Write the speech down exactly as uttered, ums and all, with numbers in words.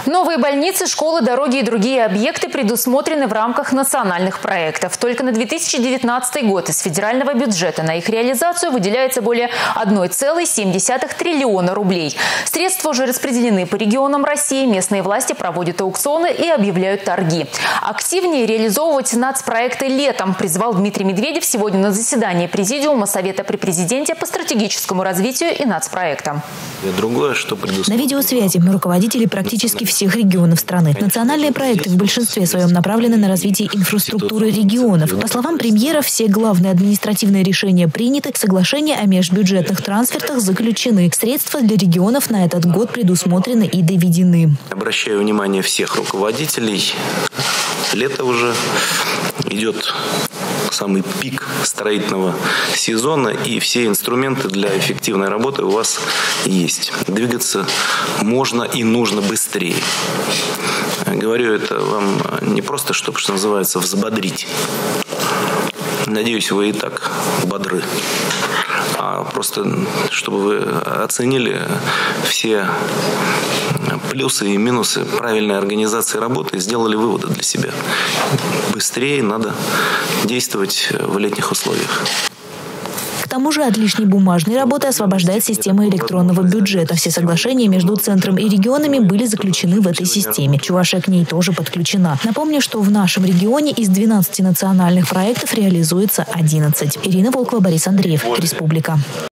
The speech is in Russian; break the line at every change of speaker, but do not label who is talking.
Новые больницы, школы, дороги и другие объекты предусмотрены в рамках национальных проектов. Только на две тысячи девятнадцатый год из федерального бюджета на их реализацию выделяется более одной целой семь десятых триллиона рублей. Средства уже распределены по регионам России. Местные власти проводят аукционы и объявляют торги. Активнее реализовывать нацпроекты летом призвал Дмитрий Медведев сегодня на заседании Президиума Совета при Президенте по стратегическому развитию и нацпроектам.
Другое, что
на видеосвязи руководители практически всех регионов страны. Национальные проекты в большинстве своем направлены на развитие инфраструктуры регионов. По словам премьера, все главные административные решения приняты, соглашения о межбюджетных трансфертах заключены. Средства для регионов на этот год предусмотрены и доведены.
Обращаю внимание всех руководителей. Лето уже идет самый пик строительного сезона, и все инструменты для эффективной работы у вас есть. Двигаться можно и нужно быстрее. Говорю это вам не просто, чтобы, что называется, взбодрить. Надеюсь, вы и так бодры. А просто, чтобы вы оценили все плюсы и минусы правильной организации работы и сделали выводы для себя. Быстрее надо действовать в летних условиях.
К тому же от лишней бумажной работы освобождает система электронного бюджета. Все соглашения между центром и регионами были заключены в этой системе. Чувашия к ней тоже подключена. Напомню, что в нашем регионе из двенадцати национальных проектов реализуется одиннадцать. Ирина Волкова, Борис Андреев. Республика.